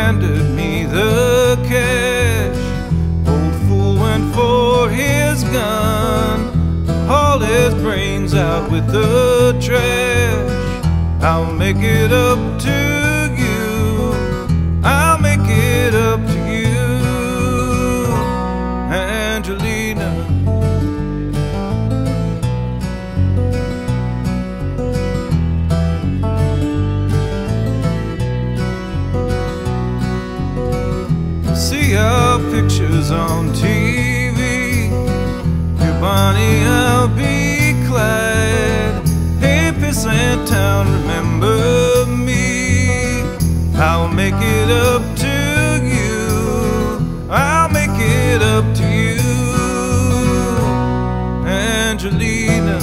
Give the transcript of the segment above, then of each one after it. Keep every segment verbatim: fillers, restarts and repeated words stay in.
handed me the cash. Old fool went for his gun, hauled his brains out with the trash. I'll make it up to you, I'll make it up to you, Angelina. See our pictures on T V, you're Bonnie, I'll be Clyde. Hey, Pissant Town, remember me. I'll make it up to you, I'll make it up to you, Angelina.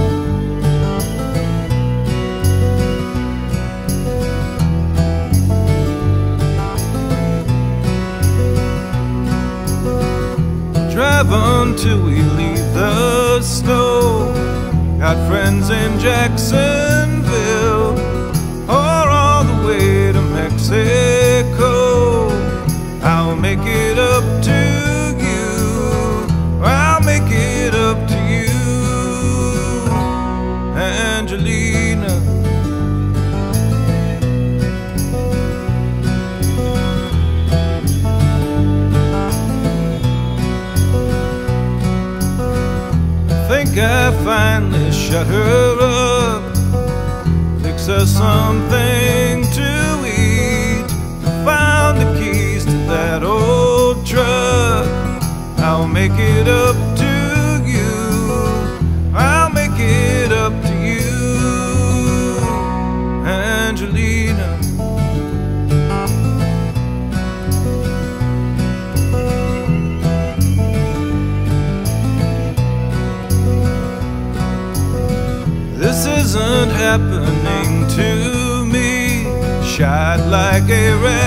Drive until we leave the snow. Got friends in Jacksonville, or all the way to Mexico. I'll make it up to you, I'll make it up to you, Angelina. I think I finally shut her up, fix her something to eat. Found the keys to that old truck. I'll make it up to you, I'll make it up to you, Angelina. This isn't happening to me, shot like a rat.